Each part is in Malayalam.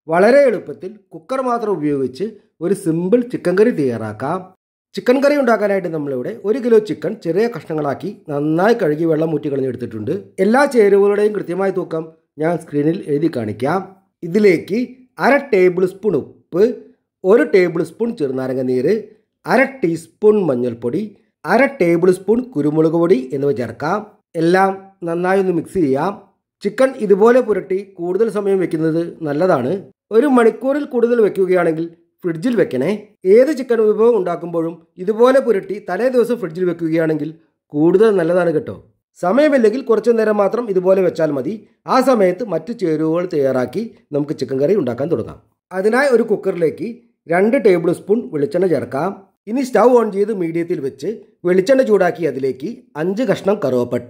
വളരെ എളുപ്പത്തിൽ കുക്കർ മാത്രം ഉപയോഗിച്ച് ഒരു സിമ്പിൾ ചിക്കൻ കറി തയ്യാറാക്കാം. ചിക്കൻ കറി ഉണ്ടാക്കാനായിട്ട് നമ്മളിവിടെ 1 കിലോ ചിക്കൻ ചെറിയ കഷ്ണങ്ങളാക്കി നന്നായി കഴുകി വെള്ളം ഊറ്റി കളഞ്ഞെടുത്തിട്ടുണ്ട്. എല്ലാ ചേരുവകളുടെയും കൃത്യമായ തൂക്കം ഞാൻ സ്ക്രീനിൽ എഴുതി കാണിക്കാം. ഇതിലേക്ക് 1/2 ടേബിൾ സ്പൂൺ ഉപ്പ്, 1 ടേബിൾ സ്പൂൺ ചെറുനാരങ്ങ നീര്, 1/2 ടീസ്പൂൺ മഞ്ഞൾപ്പൊടി, 1/2 ടേബിൾ സ്പൂൺ കുരുമുളക് പൊടി എന്നിവ ചേർക്കാം. എല്ലാം നന്നായി ഒന്ന് മിക്സ് ചെയ്യാം. ചിക്കൻ ഇതുപോലെ പുരട്ടി കൂടുതൽ സമയം വെക്കുന്നത് നല്ലതാണ്. 1 മണിക്കൂറിൽ കൂടുതൽ വെക്കുകയാണെങ്കിൽ ഫ്രിഡ്ജിൽ വെക്കണേ. ഏത് ചിക്കൻ വിഭവം ഉണ്ടാക്കുമ്പോഴും ഇതുപോലെ പുരട്ടി തലേ ദിവസം ഫ്രിഡ്ജിൽ വെക്കുകയാണെങ്കിൽ കൂടുതൽ നല്ലതാണ് കേട്ടോ. സമയമില്ലെങ്കിൽ കുറച്ചു നേരം മാത്രം ഇതുപോലെ വെച്ചാൽ മതി. ആ സമയത്ത് മറ്റ് ചേരുവകൾ തയ്യാറാക്കി നമുക്ക് ചിക്കൻ കറി ഉണ്ടാക്കാൻ തുടങ്ങാം. അതിനായി ഒരു കുക്കറിലേക്ക് 2 ടേബിൾ സ്പൂൺ വെളിച്ചെണ്ണ ചേർക്കാം. ഇനി സ്റ്റൗ ഓൺ ചെയ്ത് മീഡിയത്തിൽ വെച്ച് വെളിച്ചെണ്ണ ചൂടാക്കി അതിലേക്ക് 5 കഷ്ണം കറുവപ്പട്ട,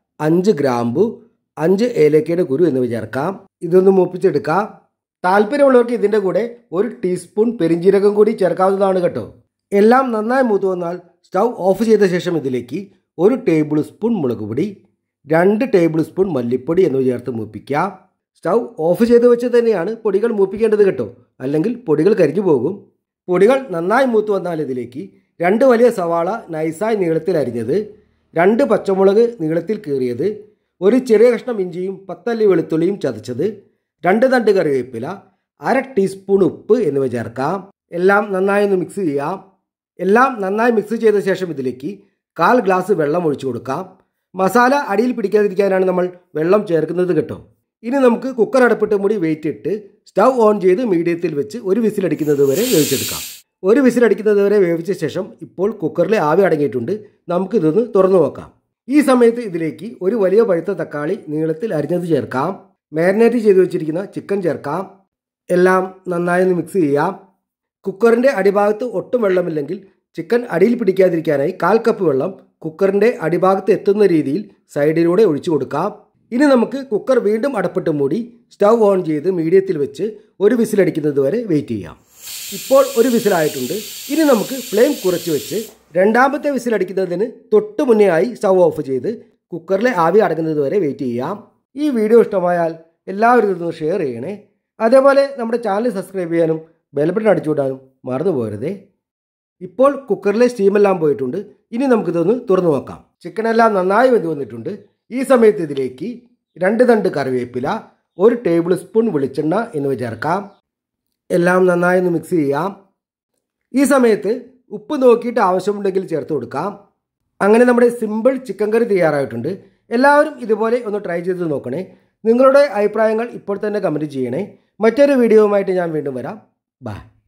5 ഗ്രാമ്പു, 5 ഏലക്കയുടെ കുരു എന്നിവ ചേർക്കാം. ഇതൊന്ന് മൂപ്പിച്ചെടുക്കാം. താല്പര്യമുള്ളവർക്ക് ഇതിൻ്റെ കൂടെ 1 ടീസ്പൂൺ പെരിഞ്ജീരകം കൂടി ചേർക്കാവുന്നതാണ് കേട്ടോ. എല്ലാം നന്നായി മൂത്ത് വന്നാൽ സ്റ്റൗ ഓഫ് ചെയ്ത ശേഷം ഇതിലേക്ക് 1 ടേബിൾ സ്പൂൺ മുളക് പൊടി, 2 ടേബിൾ സ്പൂൺ മല്ലിപ്പൊടി എന്നിവ ചേർത്ത് മൂപ്പിക്കാം. സ്റ്റൗ ഓഫ് ചെയ്ത് വെച്ച് തന്നെയാണ് പൊടികൾ മൂപ്പിക്കേണ്ടത് കേട്ടോ, അല്ലെങ്കിൽ പൊടികൾ കരിഞ്ഞു പോകും. പൊടികൾ നന്നായി മൂത്ത് വന്നാൽ ഇതിലേക്ക് 2 വലിയ സവാള നൈസായി നീളത്തിൽ അരിഞ്ഞത്, 2 പച്ചമുളക് നീളത്തിൽ കീറിയത്, 1 ചെറിയ കഷ്ണം ഇഞ്ചിയും 10 അല്ലി വെളുത്തുള്ളിയും ചതച്ചത്, 2 തണ്ട് കറിവേപ്പില, 1/2 ടീസ്പൂൺ ഉപ്പ് എന്നിവ ചേർക്കാം. എല്ലാം നന്നായി ഒന്ന് മിക്സ് ചെയ്യാം. എല്ലാം നന്നായി മിക്സ് ചെയ്ത ശേഷം ഇതിലേക്ക് 1/4 ഗ്ലാസ് വെള്ളം ഒഴിച്ചു കൊടുക്കാം. മസാല അടിയിൽ പിടിക്കാതിരിക്കാനാണ് നമ്മൾ വെള്ളം ചേർക്കുന്നത് കേട്ടോ. ഇനി നമുക്ക് കുക്കർ അടുപ്പിട്ട് മൂടി വെയിറ്റ് ഇട്ട് സ്റ്റൗ ഓൺ ചെയ്ത് മീഡിയത്തിൽ വെച്ച് 1 വിസിലടിക്കുന്നത് വരെ വേവിച്ചെടുക്കാം. 1 വിസിലടിക്കുന്നത് വരെ വേവിച്ച ശേഷം ഇപ്പോൾ കുക്കറിലെ ആവി അടങ്ങിയിട്ടുണ്ട്. നമുക്കിതൊന്ന് തുറന്നു നോക്കാം. ഈ സമയത്ത് ഇതിലേക്ക് 1 വലിയ പഴുത്ത തക്കാളി നീളത്തിൽ അരിഞ്ഞത് ചേർക്കാം. മാരിനേറ്റ് ചെയ്ത് വെച്ചിരിക്കുന്ന ചിക്കൻ ചേർക്കാം. എല്ലാം നന്നായി ഒന്ന് മിക്സ് ചെയ്യാം. കുക്കറിൻ്റെ അടിഭാഗത്ത് ഒട്ടും വെള്ളമില്ലെങ്കിൽ ചിക്കൻ അടിയിൽ പിടിക്കാതിരിക്കാനായി 1/4 കപ്പ് വെള്ളം കുക്കറിൻ്റെ അടിഭാഗത്ത് എത്തുന്ന രീതിയിൽ സൈഡിലൂടെ ഒഴിച്ചു കൊടുക്കാം. ഇനി നമുക്ക് കുക്കർ വീണ്ടും അടപ്പിട്ട് മൂടി സ്റ്റൗ ഓൺ ചെയ്ത് മീഡിയത്തിൽ വെച്ച് 1 വിസിലടിക്കുന്നത് വരെ വെയിറ്റ് ചെയ്യാം. ഇപ്പോൾ 1 വിസിലായിട്ടുണ്ട്. ഇനി നമുക്ക് ഫ്ലെയിം കുറച്ച് വെച്ച് രണ്ടാമത്തെ വിസിലടിക്കുന്നതിന് തൊട്ട് മുന്നേ ആയി സ്റ്റൗ ഓഫ് ചെയ്ത് കുക്കറിലെ ആവി അടങ്ങുന്നത് വരെ വെയിറ്റ് ചെയ്യാം. ഈ വീഡിയോ ഇഷ്ടമായാൽ എല്ലാവരും ഇതൊന്ന് ഷെയർ ചെയ്യണേ. അതേപോലെ നമ്മുടെ ചാനൽ സബ്സ്ക്രൈബ് ചെയ്യാനും ബെൽ ബട്ടൺ അടിച്ചുവിടാനും മറന്നു പോകരുതേ. ഇപ്പോൾ കുക്കറിലെ സ്റ്റീമെല്ലാം പോയിട്ടുണ്ട്. ഇനി നമുക്കിതൊന്ന് തുറന്നു നോക്കാം. ചിക്കനെല്ലാം നന്നായി വെന്ത് വന്നിട്ടുണ്ട്. ഈ സമയത്ത് ഇതിലേക്ക് 2 തണ്ട് കറിവേപ്പില, 1 ടേബിൾ സ്പൂൺ വെളിച്ചെണ്ണ എന്നിവ ചേർക്കാം. എല്ലാം നന്നായി ഒന്ന് മിക്സ് ചെയ്യാം. ഈ സമയത്ത് ഉപ്പ് നോക്കിയിട്ട് ആവശ്യമുണ്ടെങ്കിൽ ചേർത്ത് കൊടുക്കാം. അങ്ങനെ നമ്മുടെ സിമ്പിൾ ചിക്കൻ കറി തയ്യാറായിട്ടുണ്ട്. എല്ലാവരും ഇതുപോലെ ഒന്ന് ട്രൈ ചെയ്ത് നോക്കണേ. നിങ്ങളുടെ അഭിപ്രായങ്ങൾ ഇപ്പോൾ തന്നെ കമൻറ്റ് ചെയ്യണേ. മറ്റൊരു വീഡിയോയുമായിട്ട് ഞാൻ വീണ്ടും വരാം. ബൈ.